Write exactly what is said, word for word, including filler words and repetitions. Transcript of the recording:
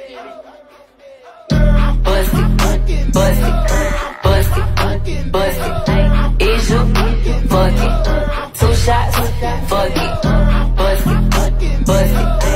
Bust it, bust it, bust it, bust it. Is you? Fuck it. Two shots, fuck it. Bust it, bust it.